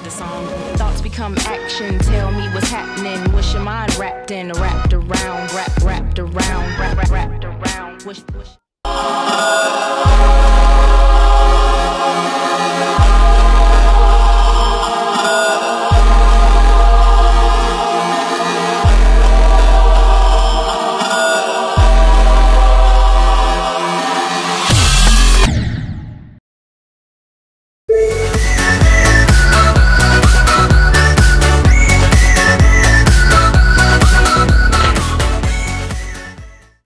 the song. Thoughts become action, tell me what's happening. What's your mind wrapped in, wrapped around, wrapped around, wrapped around. Wish.